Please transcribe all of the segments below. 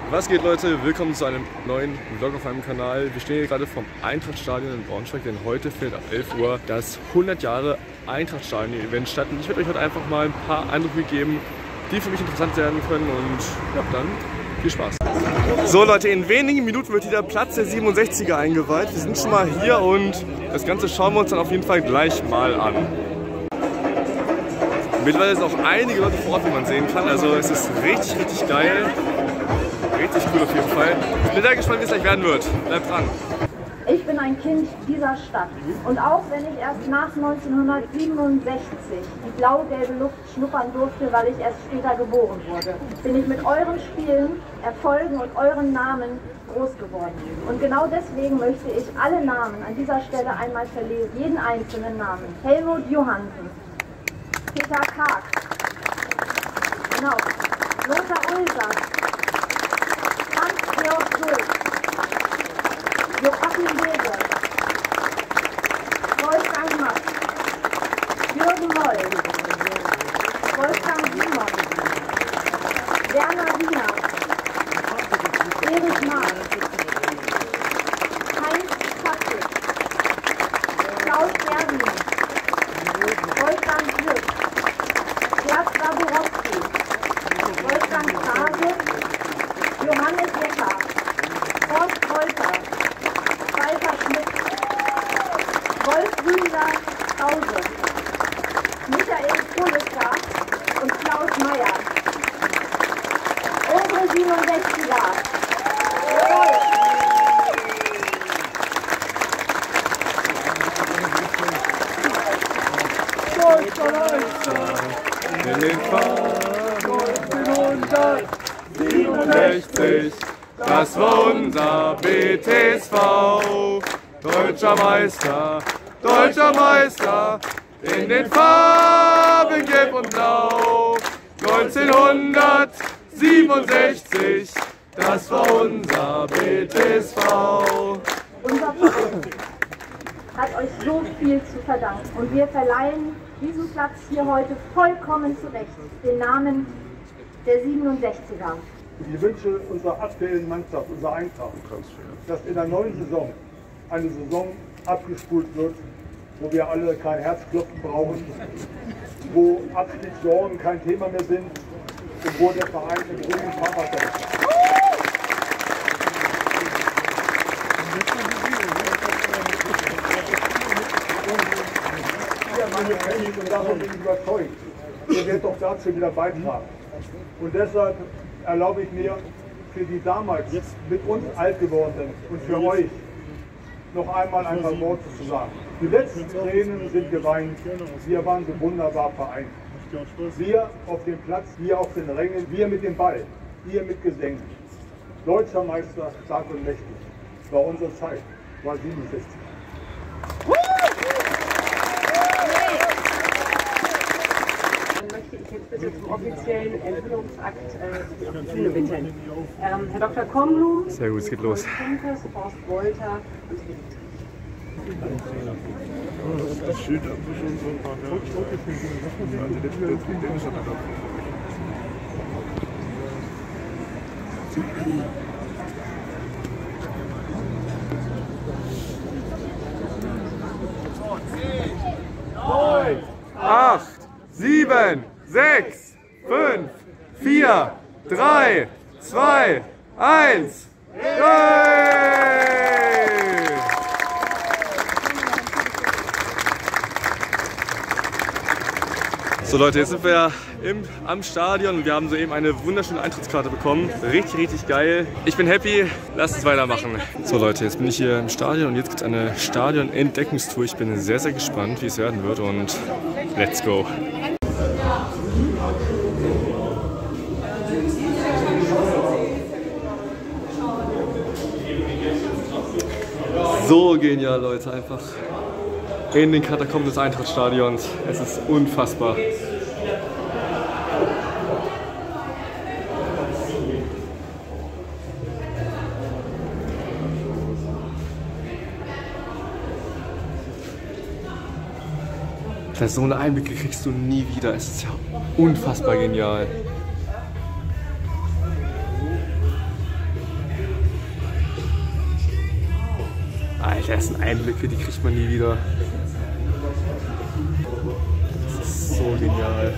Was geht, Leute? Willkommen zu einem neuen Vlog auf meinem Kanal. Wir stehen hier gerade vom Eintrachtstadion in Braunschweig, denn heute findet ab 11 Uhr das 100 Jahre Eintrachtstadion-Event statt. Und ich werde euch heute einfach mal ein paar Eindrücke geben, die für mich interessant werden können. Und ja, dann viel Spaß. So Leute, in wenigen Minuten wird hier der Platz der 67er eingeweiht. Wir sind schon mal hier und das Ganze schauen wir uns dann auf jeden Fall gleich mal an. Mittlerweile sind auch einige Leute vor Ort, wie man sehen kann. Also es ist richtig, richtig geil. Richtig cool auf jeden Fall. Ich bin sehr gespannt, wie es gleich werden wird. Bleibt dran. Ich bin ein Kind dieser Stadt. Und auch wenn ich erst nach 1967 die blau-gelbe Luft schnuppern durfte, weil ich erst später geboren wurde, bin ich mit euren Spielen, Erfolgen und euren Namen groß geworden. Und genau deswegen möchte ich alle Namen an dieser Stelle einmal verlesen. Jeden einzelnen Namen. Helmut Johansen. Peter Karg. Genau. Lothar Ulsers. Hans-Georg Schulz, Joachim Lege, Wolfgang Mack, Jürgen Moll, Wolfgang Simon, Werner Wiener, Erich Mark, Heinz Patrick, Klaus Berlin, Wolfgang Glück, Gerd Daborowski, Wolfgang Krase, Johannes Jecker, Horst Wolter, Walter Schmidt, Wolf Rühler Krause, Michael Kohliger und Klaus Meyer. Unsere 67er. In den Farben 1967, das war unser BTSV. Deutscher Meister, in den Farben Gelb und Blau. 1967, das war unser BTSV. Unser Verein hat euch so viel zu verdanken und wir verleihen diesen Platz hier heute vollkommen zurecht, den Namen der 67er. Die Wünsche unserer aktuellen Mannschaft, unserer Eintracht, dass in der neuen Saison eine Saison abgespult wird, wo wir alle kein Herzklopfen brauchen, wo Abstiegssorgen kein Thema mehr sind und wo der Verein im ruhigen Fahrwasser ist. Und davon bin ich überzeugt, ihr werdet doch dazu wieder beitragen. Und deshalb erlaube ich mir für die damals mit uns alt gewordenen und für euch noch einmal ein paar Worte zu sagen. Die letzten Tränen sind geweint, wir waren so wunderbar vereint. Wir auf dem Platz, wir auf den Rängen, wir mit dem Ball, ihr mit Gesängen. Deutscher Meister, stark und mächtig, war unsere Zeit, war 67. Möchte ich jetzt bitte zum offiziellen Enthüllungsakt auf die Bühne bitten. Herr Dr. Kornblum, Sehr gut, es geht los. Horst Wolter und Das Schild hat schon so ein paar Neun, 8, 7, 6, 5, 4, 3, 2, 1. So Leute, jetzt sind wir am Stadion und wir haben soeben eine wunderschöne Eintrittskarte bekommen. Richtig, richtig geil. Ich bin happy, lasst uns weitermachen. So Leute, jetzt bin ich hier im Stadion und jetzt gibt es eine Stadion-Entdeckungstour. Ich bin sehr, sehr gespannt, wie es werden wird und let's go. So genial, Leute, einfach in den Katakomben des Eintrachtstadions. Es ist unfassbar. So eine Einblicke kriegst du nie wieder. Es ist ja unfassbar genial. Die ersten Einblicke, die kriegt man nie wieder. Das ist so genial.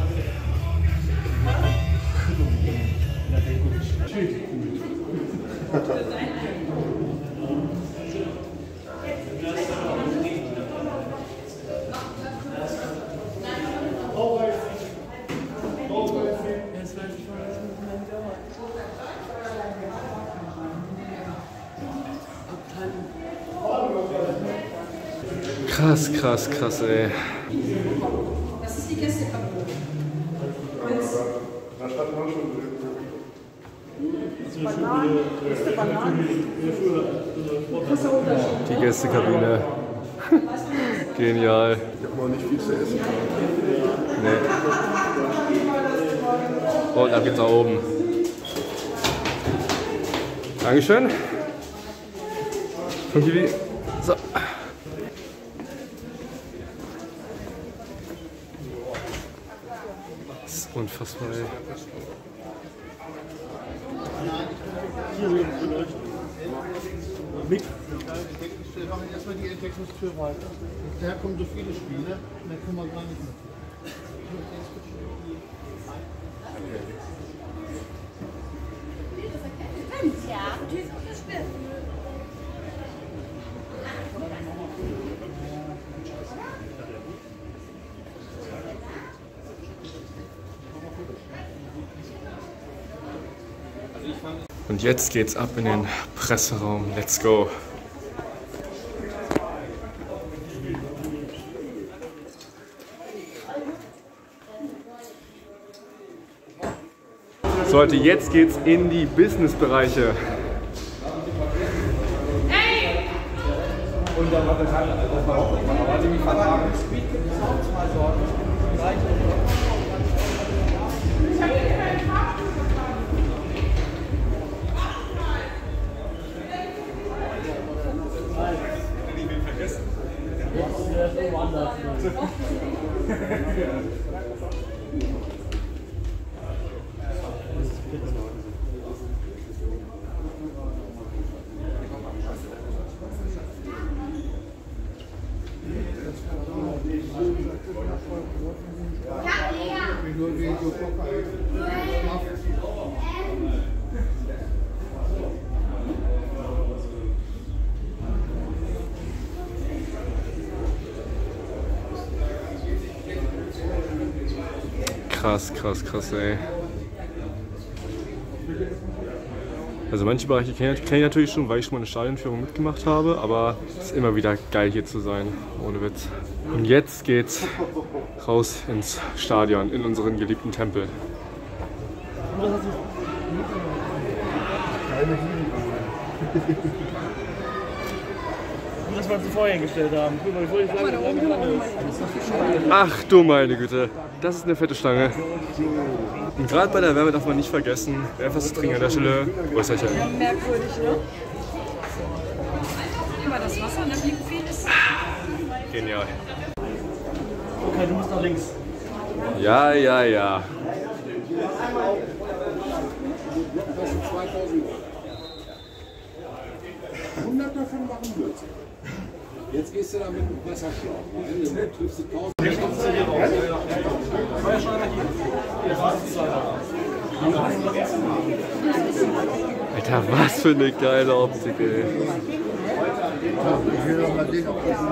Krass, krass, krass, ey. Das ist die Gästekabine. Die Gästekabine. Genial. Ich habe noch nicht viel zu essen. Nee. Und ab geht's nach oben. Dankeschön. Von Kiwi. So. Das ist unfassbar, ey. Wir machen erstmal die Entdeckungstür weiter. Da kommen so viele Spiele, dann kommen wir gar nicht mehr. Ja, die ist unterstützt. Und jetzt geht's ab in den Presseraum. Let's go. So Leute, jetzt geht's in die Businessbereiche. Krass, krass, krass, ey. Also manche Bereiche kenne ich natürlich schon, weil ich schon mal eine Stadionführung mitgemacht habe, aber es ist immer wieder geil hier zu sein, ohne Witz. Und jetzt geht's raus ins Stadion, in unseren geliebten Tempel. Das, was sie vorher hingestellt haben. Ach du meine Güte, das ist eine fette Schlange. Und gerade bei der Wärme darf man nicht vergessen, wer etwas zu trinken an der Stelle, Wässerchen. Merkwürdig, ne? Immer das Wasser, ne? Wie viel ist. Genial. Okay, du musst nach links. Ja, ja, ja. Davon machen wir. Jetzt gehst du da mit dem Wasserschlauch. Wenn du triffst du 1000. Alter, was für eine geile Optik, ey. Ich will doch mal sehen, ob das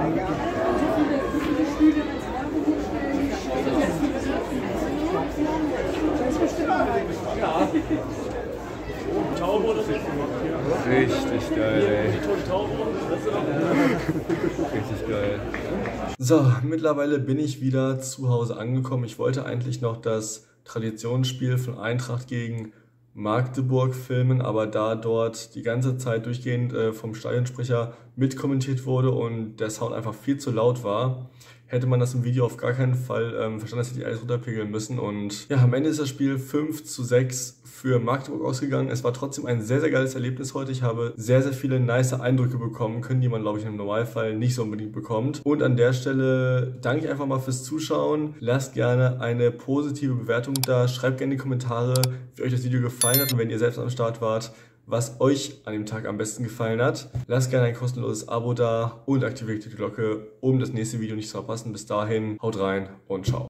Richtig geil, ey. Richtig geil. So, mittlerweile bin ich wieder zu Hause angekommen. Ich wollte eigentlich noch das Traditionsspiel von Eintracht gegen Magdeburg filmen, aber da dort die ganze Zeit durchgehend vom Stadionsprecher mitkommentiert wurde und der Sound einfach viel zu laut war, hätte man das im Video auf gar keinen Fall verstanden, dass sie die alles runterpegeln müssen. Und ja, am Ende ist das Spiel 5:6 für Magdeburg ausgegangen. Es war trotzdem ein sehr, sehr geiles Erlebnis heute. Ich habe sehr, sehr viele nice Eindrücke bekommen können, die man, glaube ich, im Normalfall nicht so unbedingt bekommt. Und an der Stelle danke ich einfach mal fürs Zuschauen. Lasst gerne eine positive Bewertung da. Schreibt gerne in die Kommentare, wie euch das Video gefallen hat und wenn ihr selbst am Start wart, was euch an dem Tag am besten gefallen hat. Lasst gerne ein kostenloses Abo da und aktiviert die Glocke, um das nächste Video nicht zu verpassen. Bis dahin, haut rein und ciao.